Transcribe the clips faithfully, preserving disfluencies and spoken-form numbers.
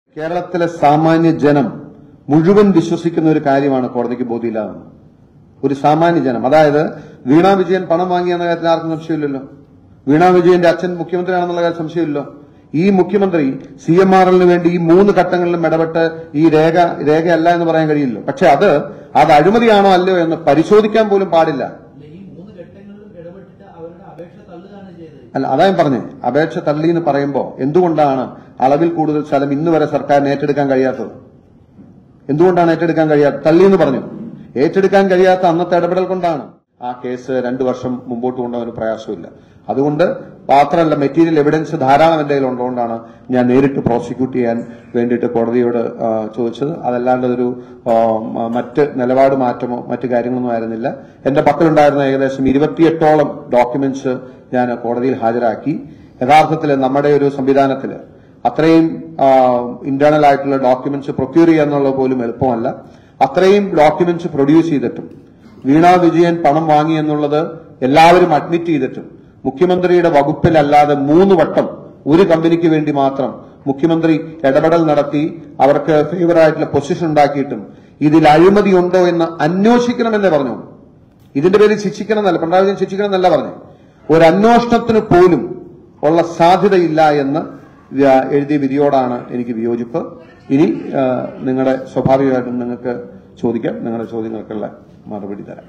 കേരളത്തിലെ സാമാന്യ ജനം മുഴുവൻ വിശ്വസിക്കുന്ന ഒരു കാര്യമാണ് കോടതിക്ക് ബോധ്യമില്ലാതെന്ന്. ഒരു സാമാന്യ ജനം, അതായത് വീണ വിജയൻ പണം വാങ്ങിയെന്ന കാര്യത്തിൽ ആർക്കും സംശയമില്ലല്ലോ. വീണ വിജയന്റെ അച്ഛൻ മുഖ്യമന്ത്രിയാണെന്നുള്ള കാര്യം സംശയമില്ലല്ലോ. ഈ മുഖ്യമന്ത്രി സി എം ആർ എല്ലിന് വേണ്ടി ഈ മൂന്ന് ഘട്ടങ്ങളിലും ഇടപെട്ട് ഈ രേഖ രേഖയല്ല എന്ന് പറയാൻ കഴിയില്ലല്ലോ. പക്ഷെ അത് അത് അഴിമതിയാണോ അല്ലയോ എന്ന് പരിശോധിക്കാൻ പോലും പാടില്ല. അല്ല, അതാ ഞാൻ പറഞ്ഞേ, അപേക്ഷ തള്ളി എന്ന് പറയുമ്പോൾ എന്തുകൊണ്ടാണ് അളവിൽ കൂടുതൽ സ്ഥലം ഇന്ന് വരെ സർക്കാരിന് ഏറ്റെടുക്കാൻ കഴിയാത്തത്? എന്തുകൊണ്ടാണ് ഏറ്റെടുക്കാൻ കഴിയാത്തത്? തള്ളി എന്ന് പറഞ്ഞു. ഏറ്റെടുക്കാൻ കഴിയാത്ത അന്നത്തെ ഇടപെടൽ കൊണ്ടാണ്. ആ കേസ് രണ്ടു വർഷം മുമ്പോട്ട് കൊണ്ടുപോകാൻ പ്രയാസമില്ല. അതുകൊണ്ട് മാത്രമല്ല, മെറ്റീരിയൽ എവിഡൻസ് ധാരാളം എന്റെ കയ്യിൽ ഉള്ളതുകൊണ്ടാണ് ഞാൻ നേരിട്ട് പ്രോസിക്യൂട്ട് ചെയ്യാൻ വേണ്ടിയിട്ട് കോടതിയോട് ചോദിച്ചത്. അതല്ലാണ്ട് ഒരു മറ്റ് നിലപാട് മാറ്റമോ മറ്റു കാര്യങ്ങളൊന്നും ആയിരുന്നില്ല. എന്റെ പക്കലുണ്ടായിരുന്ന ഏകദേശം ഇരുപത്തിയെട്ടോളം ഡോക്യുമെന്റ്സ് ഞാൻ കോടതിയിൽ ഹാജരാക്കി. യഥാർത്ഥത്തിൽ നമ്മുടെ ഒരു സംവിധാനത്തിൽ അത്രയും ഇന്റേണൽ ആയിട്ടുള്ള ഡോക്യുമെന്റ്സ് പ്രൊക്യൂർ ചെയ്യുക എന്നുള്ളത് പോലും എളുപ്പമല്ല. അത്രയും ഡോക്യുമെന്റ്സ് പ്രൊഡ്യൂസ് ചെയ്തിട്ടും വീണ വിജയൻ പണം വാങ്ങി എന്നുള്ളത് എല്ലാവരും അഡ്മിറ്റ് ചെയ്തിട്ടും മുഖ്യമന്ത്രിയുടെ വകുപ്പിലല്ലാതെ മൂന്ന് വട്ടം ഒരു കമ്പനിക്ക് വേണ്ടി മാത്രം മുഖ്യമന്ത്രി ഇടപെടൽ നടത്തി അവർക്ക് ഫേവറായിട്ടുള്ള പൊസിഷൻ ഉണ്ടാക്കിയിട്ടും ഇതിൽ അഴിമതി ഉണ്ടോ എന്ന് അന്വേഷിക്കണമെന്നേ പറഞ്ഞു. ഇതിന്റെ പേരിൽ ശിക്ഷിക്കണം എന്നല്ല, പിണറായി വിജയൻ ശിക്ഷിക്കണം എന്നല്ല പറഞ്ഞു. ഒരു അന്വേഷണത്തിന് പോലും ഉള്ള സാധ്യതയില്ല എന്ന് എഴുതിയ വിധിയോടാണ് എനിക്ക് വിയോജിപ്പ്. ഇനി നിങ്ങളുടെ സ്വാഭാവികമായിട്ടും നിങ്ങൾക്ക് ചോദിക്കാം, നിങ്ങളുടെ ചോദ്യങ്ങൾക്കുള്ള മറുപടി തരാം.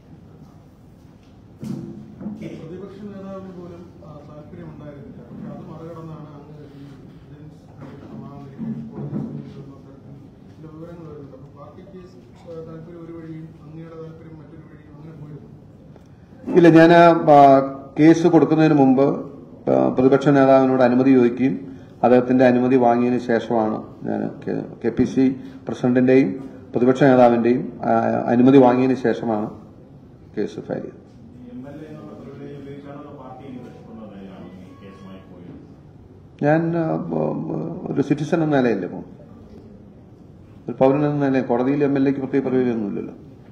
ഇല്ല, ഞാൻ കേസ് കൊടുക്കുന്നതിന് മുമ്പ് പ്രതിപക്ഷ നേതാവിനോട് അനുമതി ചോദിക്കുകയും അദ്ദേഹത്തിന്റെ അനുമതി വാങ്ങിയതിന് ശേഷമാണ് ഞാൻ കെ പി സി പ്രസിഡന്റിന്റെയും പ്രതിപക്ഷ നേതാവിന്റെയും അനുമതി വാങ്ങിയതിന് ശേഷമാണ് കേസ് ഫയൽ ചെയ്തത്. ഞാൻ ഒരു സിറ്റിസൺ എന്ന നിലയല്ലേ പോകും, ഒരു പൗരൻ എന്ന നിലയിൽ. കോടതിയിൽ എം എൽ എക്ക് പ്രത്യേക പരിപാടിയൊന്നുമില്ലല്ലോ.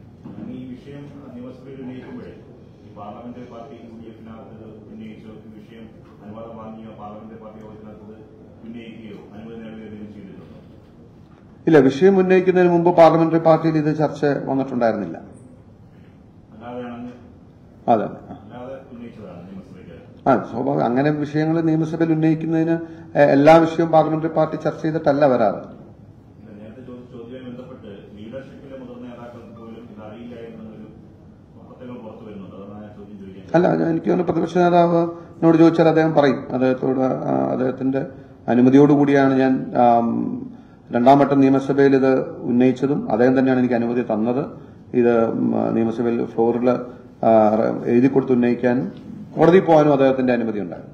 ഇല്ല, വിഷയം ഉന്നയിക്കുന്നതിന് മുമ്പ് പാർലമെന്ററി പാർട്ടിയിൽ ഇത് ചർച്ച വന്നിട്ടുണ്ടായിരുന്നില്ല. അതെ, ആ സ്വാഭാവികം. അങ്ങനെ വിഷയങ്ങൾ നിയമസഭയിൽ ഉന്നയിക്കുന്നതിന് എല്ലാ വിഷയവും പാർലമെന്ററി പാർട്ടി ചർച്ച ചെയ്തിട്ടല്ല വരാറ്. അല്ല, എനിക്ക് തോന്നുന്നു പ്രതിപക്ഷ നേതാവിനോട് ചോദിച്ചാൽ അദ്ദേഹം പറയും. അദ്ദേഹത്തോട് അദ്ദേഹത്തിന്റെ അനുമതിയോടുകൂടിയാണ് ഞാൻ രണ്ടാം വട്ടം നിയമസഭയിൽ ഇത് ഉന്നയിച്ചതും അദ്ദേഹം തന്നെയാണ് എനിക്ക് അനുമതി തന്നത്. ഇത് നിയമസഭയിൽ ഫ്ലോറിൽ എഴുതി കൊടുത്ത് ഉന്നയിക്കാനും കോടതി പോകാനും അദ്ദേഹത്തിന്റെ അനുമതി ഉണ്ടായിരുന്നു.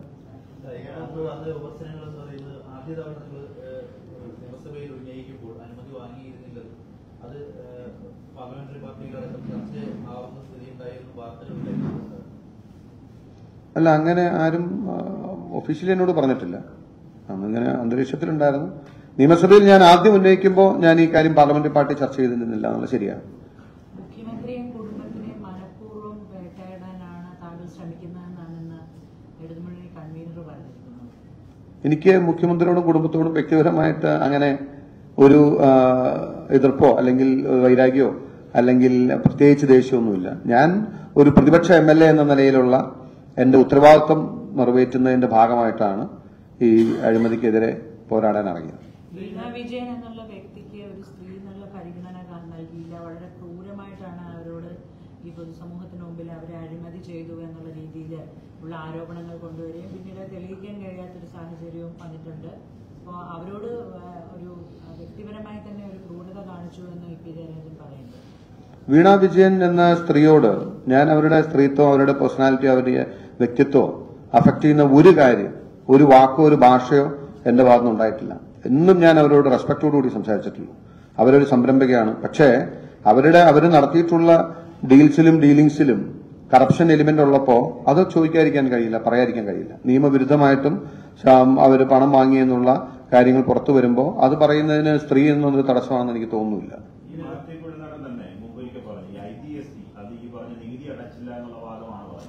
അല്ല, അങ്ങനെ ആരും ഒഫീഷ്യലി എന്നോട് പറഞ്ഞിട്ടില്ല. അങ്ങനെ അന്തരീക്ഷത്തിലുണ്ടായിരുന്നു. നിയമസഭയിൽ ഞാൻ ആദ്യം ഉന്നയിക്കുമ്പോൾ ഞാൻ ഈ കാര്യം പാർലമെന്ററി പാർട്ടി ചർച്ച ചെയ്തിരുന്നില്ല എന്നുള്ളത് ശരിയാണ്. മുഖ്യമന്ത്രിയും കുടുംബത്തിനെയും മനഃപൂർവ്വം വേട്ടയാടാനാണ് താങ്കൾ ശ്രമിക്കുന്നതെന്നാണ് ഇടതുമുന്നണി കൺവീനർ പറഞ്ഞിരിക്കുന്നത്. എനിക്ക് മുഖ്യമന്ത്രിയോടും കുടുംബത്തോടും വ്യക്തിപരമായിട്ട് അങ്ങനെ ഒരു എതിർപ്പോ അല്ലെങ്കിൽ വൈരാഗ്യമോ അല്ലെങ്കിൽ പ്രത്യേകിച്ച് ദേഷ്യമൊന്നുമില്ല. ഞാൻ ഒരു പ്രതിപക്ഷ എം എൽ എ എന്ന നിലയിലുള്ള എന്റെ ഉത്തരവാദിത്വം നിറവേറ്റുന്നതിന്റെ ഭാഗമായിട്ടാണ് ഈ അഴിമതിക്കെതിരെ പോരാടാൻ ഇറങ്ങിയത്. വീണ വിജയൻ എന്നുള്ള വ്യക്തിക്ക് ഒരു സ്ത്രീ എന്നുള്ള പരിഗണന നൽകിയില്ല. വളരെ ക്രൂരമായിട്ടാണ് അവരോട് ഈ പൊതുസമൂഹത്തിന് മുമ്പിൽ അവരെ അഴിമതി ചെയ്തു എന്നുള്ള രീതിയിൽ ഉള്ള ആരോപണങ്ങൾ കൊണ്ടുവരികയും പിന്നീട് തെളിയിക്കാൻ കഴിയാത്തൊരു സാഹചര്യവും വന്നിട്ടുണ്ട്. അപ്പോൾ അവരോട് ഒരു വ്യക്തിപരമായി തന്നെ ഒരു ക്രൂരത കാണിച്ചു എന്ന് ഇ പി ജയരാജൻ പറയുന്നത്. വീണ വിജയൻ എന്ന സ്ത്രീയോട് ഞാൻ അവരുടെ സ്ത്രീത്വം, അവരുടെ പേഴ്സണാലിറ്റി, അവരുടെ വ്യക്തിത്വം അഫക്ട് ചെയ്യുന്ന ഒരു കാര്യം, ഒരു വാക്കോ ഒരു ഭാഷയോ എന്റെ ഭാഗത്തുനിന്ന് ഉണ്ടായിട്ടില്ല. എന്നും ഞാൻ അവരോട് റെസ്പെക്ടോടുകൂടി സംസാരിച്ചിട്ടുള്ളൂ. അവരൊരു സംരംഭകയാണ്. പക്ഷേ അവരുടെ അവർ നടത്തിയിട്ടുള്ള ഡീൽസിലും ഡീലിംഗ്സിലും കറപ്ഷൻ എലിമെന്റ് ഉള്ളപ്പോൾ അത് ചോദിക്കാതിരിക്കാൻ കഴിയില്ല, പറയാതിരിക്കാൻ കഴിയില്ല. നിയമവിരുദ്ധമായിട്ടും അവർ പണം വാങ്ങിയെന്നുള്ള കാര്യങ്ങൾ പുറത്തു വരുമ്പോൾ അത് പറയുന്നതിന് സ്ത്രീ എന്നൊരു തടസ്സമാണെന്ന് എനിക്ക് തോന്നുന്നില്ല.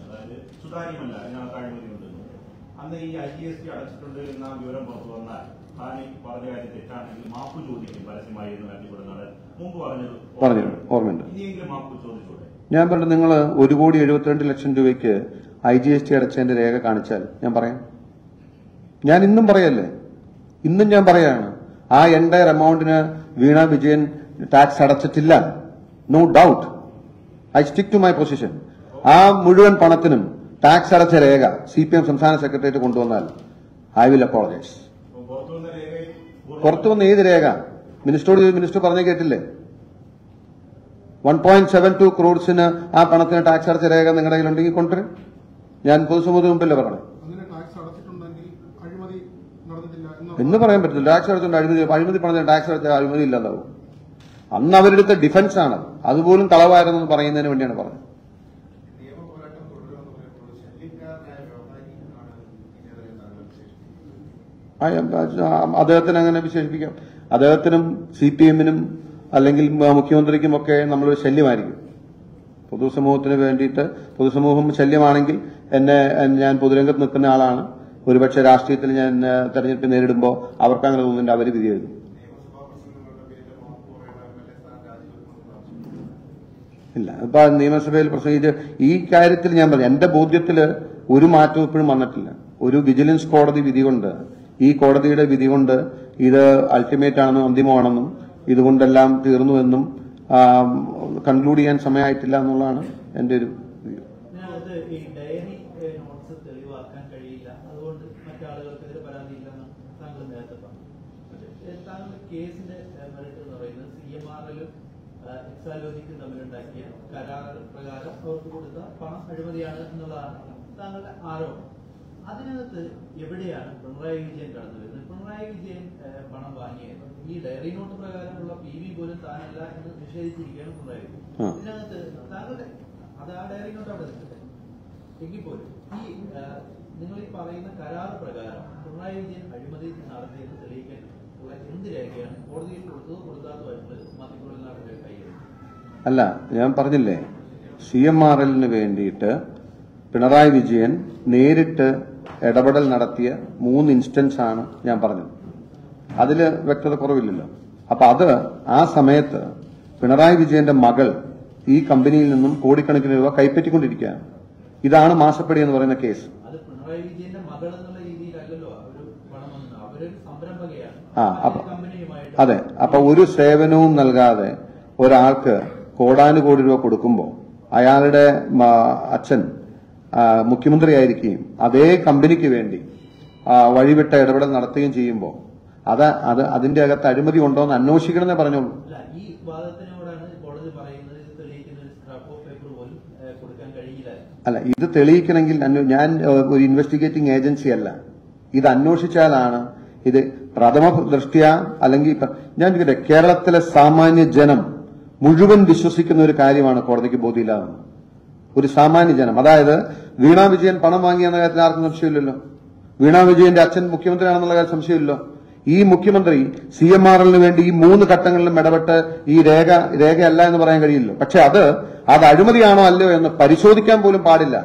അന്ന് ഈ ഐ ജി എസ് ടി അടച്ചിട്ടുണ്ട് എന്ന വിവരം പുറത്തു വന്നാൽ പറഞ്ഞു ഓർമ്മയുണ്ട്. ഞാൻ പറഞ്ഞു നിങ്ങൾ ഒരു കോടി എഴുപത്തിരണ്ട് ലക്ഷം രൂപയ്ക്ക് ഐ ജി എസ് ടി അടച്ചതിന്റെ രേഖ കാണിച്ചാൽ ഞാൻ പറയാം. ഞാൻ ഇന്നും പറയല്ലേ, ഇന്നും ഞാൻ പറയാണ് ആ എൻടയർ എമൗണ്ടിന് വീണ വിജയൻ ടാക്സ് അടച്ചിട്ടില്ല. No doubt, I stick to my position. ആ മുഴുവൻ പണത്തിനും ടാക്സ് അടച്ച രേഖ സി പി എം സംസ്ഥാന സെക്രട്ടേറിയറ്റ് കൊണ്ടുവന്നാൽ ഐ വിൽ അപ്പോളജൈസ്. പുറത്തു വന്ന ഏത് രേഖ? മിനിസ്റ്ററോട് മിനിസ്റ്റർ പറഞ്ഞു കേട്ടില്ലേ? വൺ പോയിന്റ് സെവൻ ടു ക്രോഡ്സിന് ആ പണത്തിന് ടാക്സ് അടച്ച രേഖ നിങ്ങളുടെ കയ്യിലുണ്ടെങ്കിൽ കൊണ്ടുവരും. ഞാൻ പൊതുസമൂഹത്തിന് മുമ്പല്ലേ പറഞ്ഞു. എന്ന് പറയാൻ പറ്റില്ല. ടാക്സ് അടച്ചുകൊണ്ട് അഴിമതി അഴിമതി പണത്തിന് ടാക്സ് അടച്ച അഴിമതി ഇല്ലാതാവും. അന്ന് അവരെടുത്ത ഡിഫൻസ് ആണ്, അതുപോലും കളവായിരുന്നെന്ന് പറയുന്നതിന് വേണ്ടിയാണ് പറഞ്ഞത്. അദ്ദേഹത്തിന് അങ്ങനെ വിശേഷിപ്പിക്കാം. അദ്ദേഹത്തിനും സി പി എമ്മിനും അല്ലെങ്കിൽ മുഖ്യമന്ത്രിക്കുമൊക്കെ നമ്മളൊരു ശല്യമായിരിക്കും. പൊതുസമൂഹത്തിന് വേണ്ടിയിട്ട് പൊതുസമൂഹം ശല്യമാണെങ്കിൽ എന്നെ ഞാൻ പൊതുരംഗത്ത് നിൽക്കുന്ന ആളാണ്. ഒരുപക്ഷെ രാഷ്ട്രീയത്തിൽ ഞാൻ തെരഞ്ഞെടുപ്പ് നേരിടുമ്പോൾ അവർക്ക് അങ്ങനെ തോന്നുന്നുണ്ട്, അവർ വിധി എഴുതും. ഇല്ല, ഇപ്പൊ നിയമസഭയിൽ പ്രശ്നം ഇത് ഈ കാര്യത്തിൽ ഞാൻ പറഞ്ഞു, എന്റെ ബോധ്യത്തിൽ ഒരു മാറ്റവും ഇപ്പോഴും വന്നിട്ടില്ല. ഒരു വിജിലൻസ് കോടതി വിധി കൊണ്ട്, ഈ കോടതിയുടെ വിധി കൊണ്ട് ഇത് അൾട്ടിമേറ്റ് ആണെന്നും അന്തിമമാണെന്നും ഇതുകൊണ്ടെല്ലാം തീർന്നുവെന്നും കൺക്ലൂഡ് ചെയ്യാൻ സമയമായിട്ടില്ല എന്നുള്ളതാണ് എന്റെ ഒരു വ്യൂ. കേസിന്റെ മെറിറ്റ് എന്ന് പറയുന്നത് സി എം ആർ എല്ലും എക്സാലോജിക്കും തമ്മിലുണ്ടാക്കിയ കരാർ പ്രകാരം അവർക്ക് കൊടുത്ത പണം അഴിമതിയാണ് എന്നുള്ളതാണ് താങ്കളുടെ ആരോപണം. അതിനകത്ത് എവിടെയാണ് പിണറായി വിജയൻ കടന്നു വരുന്നത്? പിണറായി വിജയൻ പണം വാങ്ങിയത് ഈ ഡയറി നോട്ട് പ്രകാരമുള്ള പി വി പോലും താനല്ല എന്ന് നിഷേധിച്ചിരിക്കുകയാണ് പിണറായി വിജയൻ. ഇതിനകത്ത് താങ്കളുടെ അത് ആ ഡയറി നോട്ട് അവിടെ നിൽക്കട്ടെ എങ്കിൽ പോലും ഈ നിങ്ങൾ ഈ പറയുന്ന കരാർ പ്രകാരം പിണറായി വിജയൻ അഴിമതി നടത്തിയെന്ന് തെളിയിക്കാൻ എന്ത് രേഖയാണ് കോടതിയിൽ കൊടുത്തത് കൊടുക്കാത്തതായിട്ടുള്ളത് മാധ്യമങ്ങളിൽ കൈകാര്യം? അല്ല, ഞാൻ പറഞ്ഞില്ലേ, സി എം ആർ എല്ലിന് വേണ്ടിയിട്ട് പിണറായി വിജയൻ നേരിട്ട് ഇടപെടൽ നടത്തിയ മൂന്ന് ഇൻസ്റ്റൻസ് ആണ് ഞാൻ പറഞ്ഞത്. അതിൽ വ്യക്തത കുറവില്ലല്ലോ. അപ്പൊ അത് ആ സമയത്ത് പിണറായി വിജയന്റെ മകൾ ഈ കമ്പനിയിൽ നിന്നും കോടിക്കണക്കിന് രൂപ കൈപ്പറ്റിക്കൊണ്ടിരിക്കുകയാണ്. ഇതാണ് മാസപ്പടി എന്ന് പറയുന്ന കേസ്. അത് പിണറായി വിജയന്റെ മകൾ എന്നുള്ള രീതിയിലല്ലല്ലോ ഒരു പണം വന്നത്, അവരൊരു സംരംഭകയാണ്. ആ അപ്പൊ അതെ, അപ്പൊ ഒരു സേവനവും നൽകാതെ ഒരാൾക്ക് കോടാനുകോടി രൂപ കൊടുക്കുമ്പോൾ അയാളുടെ അച്ഛൻ മുഖ്യമന്ത്രിയായിരിക്കുകയും അതേ കമ്പനിക്ക് വേണ്ടി വഴിവിട്ട ഇടപെടൽ നടത്തുകയും ചെയ്യുമ്പോൾ അത് അത് അതിന്റെ അകത്ത് അഴിമതി ഉണ്ടോ എന്ന് അന്വേഷിക്കണമെന്നേ പറഞ്ഞോളൂ. ഈ വാദത്തിനോടാണ് കോടതി പറയുന്നത് ഇത് തെളിയിക്കുന്ന ഒരു സ്ക്രാപ്പ് ഓഫ് പേപ്പർ പോലും കൊടുക്കാൻ കഴിയില്ല. അല്ല, ഇത് തെളിയിക്കണമെങ്കിൽ ഞാൻ ഒരു ഇൻവെസ്റ്റിഗേറ്റിംഗ് ഏജൻസി അല്ല. ഇത് അന്വേഷിച്ചാലാണ് ഇത് പ്രഥമ ദൃഷ്ട്യാ അല്ലെങ്കിൽ ഞാൻ ചോദിക്കട്ടെ, കേരളത്തിലെ സാമാന്യ ജനം മുഴുവൻ വിശ്വസിക്കുന്ന ഒരു കാര്യമാണ് കോടതിക്ക് ബോധ്യമില്ലാതെന്ന്. ഒരു സാമാന്യ ജനം, അതായത് വീണ വിജയൻ പണം വാങ്ങിയെന്ന കാര്യത്തിൽ ആർക്കും സംശയമില്ലല്ലോ. വീണ വിജയന്റെ അച്ഛൻ മുഖ്യമന്ത്രിയാണെന്നുള്ള കാര്യം സംശയമില്ലല്ലോ. ഈ മുഖ്യമന്ത്രി സി എം ആർ എല്ലിന് വേണ്ടി ഈ മൂന്ന് ഘട്ടങ്ങളിലും ഇടപെട്ട് ഈ രേഖ രേഖയല്ല എന്ന് പറയാൻ കഴിയില്ലല്ലോ. പക്ഷെ അത് അത് അഴിമതിയാണോ അല്ലയോ എന്ന് പരിശോധിക്കാൻ പോലും പാടില്ല.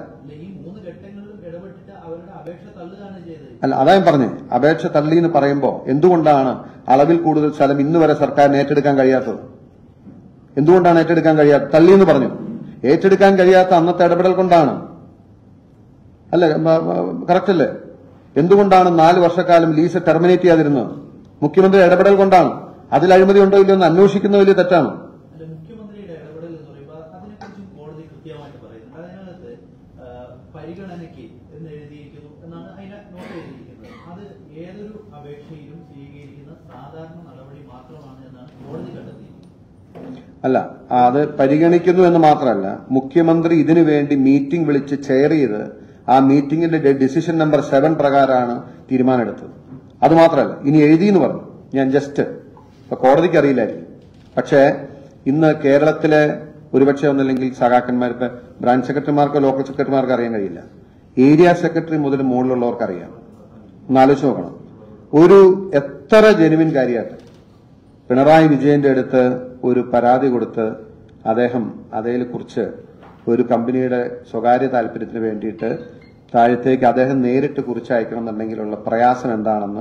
അല്ല, അതാ ഞാൻ പറഞ്ഞേ, അപേക്ഷ തള്ളി എന്ന് പറയുമ്പോൾ എന്തുകൊണ്ടാണ് അളവിൽ കൂടുതൽ സ്ഥലം ഇന്ന് വരെ സർക്കാരിന് ഏറ്റെടുക്കാൻ കഴിയാത്തത്? എന്തുകൊണ്ടാണ് ഏറ്റെടുക്കാൻ കഴിയാത്തത്? തള്ളി എന്ന് പറഞ്ഞു. ഏറ്റെടുക്കാൻ കഴിയാത്ത അന്നത്തെ ഇടപെടൽ കൊണ്ടാണ്. അല്ലേ? കറക്റ്റ് അല്ലേ? എന്തുകൊണ്ടാണ് നാല് വർഷക്കാലം ലീസ് ടെർമിനേറ്റ് ചെയ്യാതിരുന്നത്? മുഖ്യമന്ത്രി ഇടപെടൽ കൊണ്ടാണ്. അതിൽ അഴിമതി ഉണ്ടോ ഇല്ലയോ എന്ന് അന്വേഷിക്കുന്ന വലിയ തെറ്റാണ്. മുഖ്യമന്ത്രിയുടെ ഇടപെടൽ എന്ന് പറയുമ്പോൾ അതിനെക്കുറിച്ചും കോടതി കൃത്യമായിട്ട് പറയുന്നുണ്ട്. അതിനകത്ത് പരിഗണനയ്ക്ക് എന്ന് എഴുതിയിരിക്കുന്നു എന്നാണ് അതിനെ നോട്ട് ചെയ്തിരിക്കുന്നത്. അത് ഏതൊരു അപേക്ഷയിലും സ്വീകരിക്കുന്ന സാധാരണ നടപടി മാത്രമാണ് എന്നാണ് കോടതി കണ്ടെത്തിയിരിക്കുന്നത്. അല്ല, അത് പരിഗണിക്കുന്നു എന്ന് മാത്രമല്ല, മുഖ്യമന്ത്രി ഇതിനു വേണ്ടി മീറ്റിംഗ് വിളിച്ച് ചെയർ ചെയ്ത് ആ മീറ്റിംഗിന്റെ ഡിസിഷൻ നമ്പർ സെവൻ പ്രകാരമാണ് തീരുമാനമെടുത്തത്. അത് മാത്രമല്ല, ഇനി എഴുതിയെന്ന് പറഞ്ഞു. ഞാൻ ജസ്റ്റ് ഇപ്പൊ കോടതിക്ക് അറിയില്ലായിരിക്കും, പക്ഷേ ഇന്ന് കേരളത്തിലെ ഒരുപക്ഷെ ഒന്നല്ലെങ്കിൽ സഖാക്കന്മാർ, ഇപ്പൊ ബ്രാഞ്ച് സെക്രട്ടറിമാർക്കോ ലോക്കൽ സെക്രട്ടറിമാർക്കോ അറിയാൻ കഴിയില്ല. ഏരിയ സെക്രട്ടറി മുതൽ മുകളിലുള്ളവർക്ക് അറിയാം. ഒന്ന് ആലോചിച്ച് നോക്കണം. ഒരു എത്ര ജെനുവിൻ കാര്യമായിട്ട് പിണറായി വിജയന്റെ അടുത്ത് ഒരു പരാതി കൊടുത്ത് അദ്ദേഹം അതേലെ കുറിച്ച് ഒരു കമ്പനിയുടെ സ്വകാര്യ താല്പര്യത്തിന് വേണ്ടിയിട്ട് താഴത്തേക്ക് അദ്ദേഹം നേരിട്ട് കുറിച്ചയക്കണം എന്നുണ്ടെങ്കിലുള്ള പ്രയാസം എന്താണെന്ന്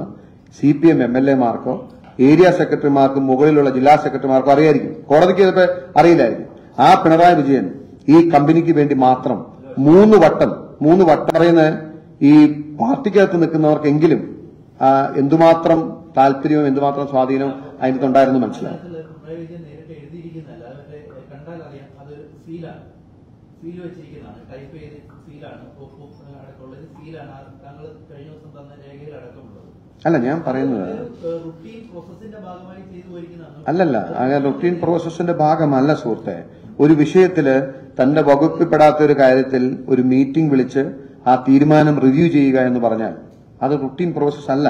C P M M L എമാർക്കോ ഏരിയ സെക്രട്ടറിമാർക്കും മുകളിലുള്ള ജില്ലാ സെക്രട്ടറിമാർക്കോ അറിയായിരിക്കും. കോടതിക്ക് ചിലപ്പോൾ അറിയില്ലായിരിക്കും. ആ പിണറായി വിജയൻ ഈ കമ്പനിക്ക് വേണ്ടി മാത്രം മൂന്ന് വട്ടം മൂന്ന് വട്ടം പറയുന്ന ഈ പാർട്ടിക്കകത്ത് നിൽക്കുന്നവർക്കെങ്കിലും എന്തുമാത്രം താല്പര്യവും എന്തുമാത്രം സ്വാധീനവും അതിനകത്തുണ്ടായിരുന്നു മനസ്സിലാവും. പിണറായി വിജയൻ നേരിട്ട് എഴുതിയിരിക്കുന്നതല്ല, അവരുടെ കണ്ടാൽ അറിയാം. അത് സീലാണ്, സീൽ വെച്ചിരിക്കുന്നതാണ്, ടൈപ്പ് ചെയ്ത് സീലാണ്, അടക്കമുള്ളത് സീലാണ്. താങ്കൾ കഴിഞ്ഞ ദിവസം തന്ന രേഖയിൽ അടക്കമുള്ളത്. അല്ല, ഞാൻ പറയുന്നത് റുട്ടീൻ പ്രോസസിന്റെ ഭാഗമായി ചെയ്തു പോയിരിക്കുന്നതാണ്. അല്ലല്ല, അങ്ങനെ റുട്ടീൻ പ്രോസസിന്റെ ഭാഗമല്ല സുഹൃത്തെ. ഒരു വിഷയത്തില് തന്റെ വകുപ്പിൽപ്പെടാത്ത ഒരു കാര്യത്തിൽ ഒരു മീറ്റിംഗ് വിളിച്ച് ആ തീരുമാനം റിവ്യൂ ചെയ്യുക എന്ന് പറഞ്ഞാൽ അത് റുട്ടീൻ പ്രോസസ് അല്ല.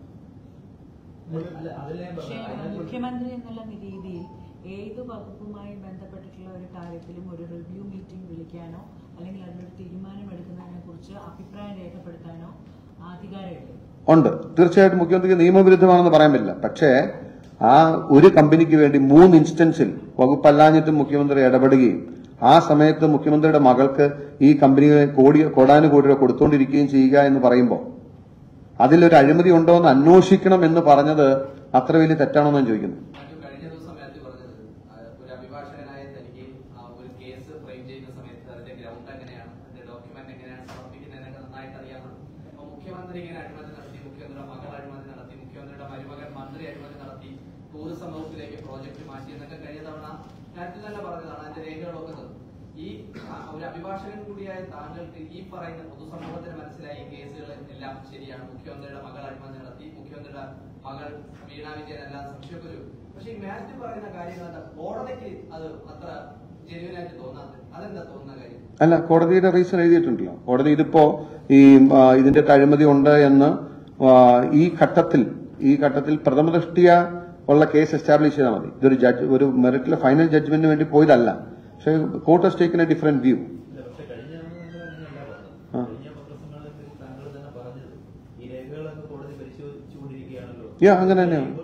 മുഖ്യമന്ത്രി എന്നുള്ള രീതിയിൽ ഏത് വകുപ്പുമായി ബന്ധപ്പെട്ടിട്ടുള്ള ഒരു കാര്യത്തിലും ഒരു റിവ്യൂ മീറ്റിംഗ് വിളിക്കാനോ അല്ലെങ്കിൽ അതിനൊരു തീരുമാനം എടുക്കുന്നതിനെ കുറിച്ച് അഭിപ്രായം രേഖപ്പെടുത്താനോ അധികാരമില്ല. ഉണ്ട്, തീർച്ചയായിട്ടും മുഖ്യമന്ത്രിക്ക് നിയമവിരുദ്ധമാണെന്ന് പറയാൻ പറ്റില്ല. പക്ഷേ ആ ഒരു കമ്പനിക്ക് വേണ്ടി മൂന്ന് ഇൻസ്റ്റൻസിൽ വകുപ്പല്ലാഞ്ഞിട്ടും മുഖ്യമന്ത്രി ഇടപെടുകയും ആ സമയത്ത് മുഖ്യമന്ത്രിയുടെ മകൾക്ക് ഈ കമ്പനികളെ കോടി കോടാനുകോടി രൂപ കൊടുത്തുകൊണ്ടിരിക്കുകയും ചെയ്യുക എന്ന് പറയുമ്പോൾ അതിലൊരു അഴിമതി ഉണ്ടോ എന്ന് അന്വേഷിക്കണം എന്ന് പറഞ്ഞത് അത്ര വലിയ തെറ്റാണോ എന്ന് ഞാൻ ചോദിക്കുന്നു. കഴിഞ്ഞ ദിവസം മാത്യു പറഞ്ഞത് ഒരു അഭിഭാഷകനായ തനിക്ക് ഒരു കേസ് ഫ്രെയിം ചെയ്യുന്ന സമയത്ത് അതിന്റെ ഗ്രൗണ്ട് എങ്ങനെയാണ്, അതിന്റെ ഡോക്യുമെന്റ് എങ്ങനെയാണ് സമർപ്പിക്കുന്നതിനൊക്കെ നന്നായിട്ട് അറിയാവുന്നതാണ്. അപ്പൊ മുഖ്യമന്ത്രി ഇങ്ങനെ അഴിമതി നടത്തി, മുഖ്യമന്ത്രിയുടെ മകൾ അഴിമതി നടത്തി, മുഖ്യമന്ത്രിയുടെ മരുമകൻ മന്ത്രി അഴിമതി നടത്തി, ടൂറിസം വകുപ്പിലേക്ക് പ്രോജക്ട് മാറ്റി എന്നൊക്കെ കഴിഞ്ഞ തവണ മാത്യു തന്നെ പറഞ്ഞതാണ്. അതിന്റെ രേഖകളൊക്കെ തന്നു. ഈ ഒരു അഭിഭാഷകൻ കൂടിയായ താങ്കൾക്ക് ഈ പറയുന്ന പൊതുസമൂഹത്തിന് മനസ്സിലായ ഈ കേസുകൾ എല്ലാം ശരിയാണ്, മുഖ്യമന്ത്രിയുടെ മകൾ അഴിമതി നടത്തി, മുഖ്യമന്ത്രിയുടെ മകൾ വീണ വിജയൻ എല്ലാം സംശയമൊക്കെ വരും. പക്ഷെ ഈ മാത്യു പറയുന്ന കാര്യങ്ങൾ കോടതിക്ക് അത് അത്ര ജെന്യുവനായിട്ട് തോന്നാത്തത്, അതെന്താ തോന്നുന്ന കാര്യം? അല്ല, കോടതിയുടെ റീസൺ എഴുതിയിട്ടുണ്ടല്ലോ. കോടതി ഇതിപ്പോ ഈ ഇതിന്റെ അഴിമതി ഉണ്ട് എന്ന് ഈ ഘട്ടത്തിൽ ഈ ഘട്ടത്തിൽ പ്രഥമദൃഷ്ടിയ ഉള്ള കേസ് എസ്റ്റാബ്ലിഷ് ചെയ്താൽ മതി. ഇതൊരു ജഡ്ജ് ഒരു മെറിറ്റിലെ ഫൈനൽ ജഡ്ജ്മെന്റിന് വേണ്ടി പോയതല്ല. പക്ഷേ court has taken a different view. Yeah അങ്ങനെ തന്നെയാണ്.